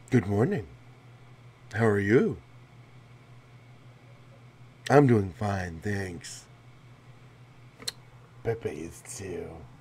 Good morning. How are you? I'm doing fine, thanks. Pepe is too.